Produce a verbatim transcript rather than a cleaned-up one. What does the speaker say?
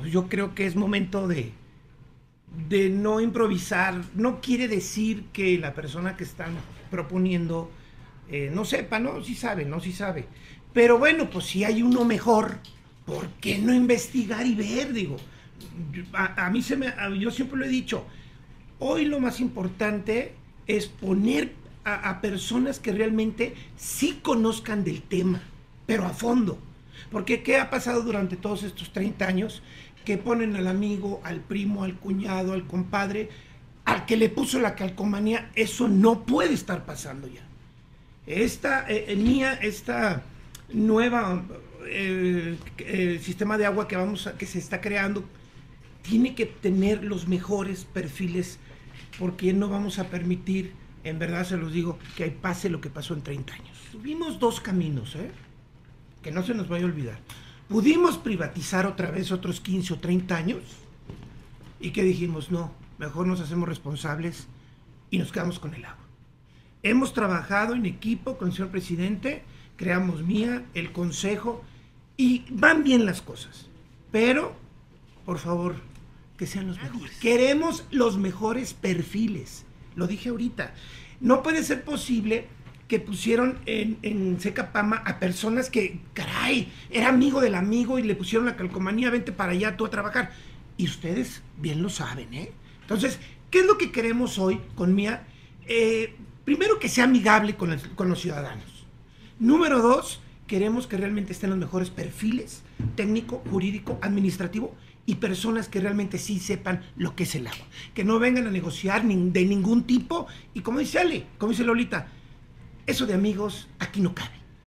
pues yo creo que es momento de, de no improvisar. No quiere decir que la persona que están proponiendo eh, no sepa, ¿no? Sí sabe, ¿no? Sí sabe. Pero bueno, pues si hay uno mejor, ¿por qué no investigar y ver? Digo, a, a mí se me, a, yo siempre lo he dicho, hoy lo más importante es poner a, a personas que realmente sí conozcan del tema, pero a fondo. Porque ¿qué ha pasado durante todos estos treinta años? Que ponen al amigo, al primo, al cuñado, al compadre, al que le puso la calcomanía. Eso no puede estar pasando ya. Esta, eh, Mía, esta nueva eh, eh, sistema de agua que, vamos a, que se está creando, tiene que tener los mejores perfiles, porque no vamos a permitir, en verdad se los digo, que pase lo que pasó en treinta años. Tuvimos dos caminos, ¿eh? Que no se nos vaya a olvidar. Pudimos privatizar otra vez otros quince o treinta años, y que dijimos, no, mejor nos hacemos responsables y nos quedamos con el agua. Hemos trabajado en equipo con el señor presidente, creamos Mía, el consejo, y van bien las cosas. Pero, por favor, que sean los mejores. Queremos los mejores perfiles. Lo dije ahorita. No puede ser posible que pusieron en, en Secapama a personas que, caray, era amigo del amigo y le pusieron la calcomanía, vente para allá tú a trabajar. Y ustedes bien lo saben, ¿eh? Entonces, ¿qué es lo que queremos hoy con Mía? Eh, primero, que sea amigable con, el, con los ciudadanos. Número dos, queremos que realmente estén los mejores perfiles, técnico, jurídico, administrativo, y personas que realmente sí sepan lo que es el agua. Que no vengan a negociar ni, de ningún tipo, y como dice Ale, como dice Lolita, eso de amigos aquí no cabe.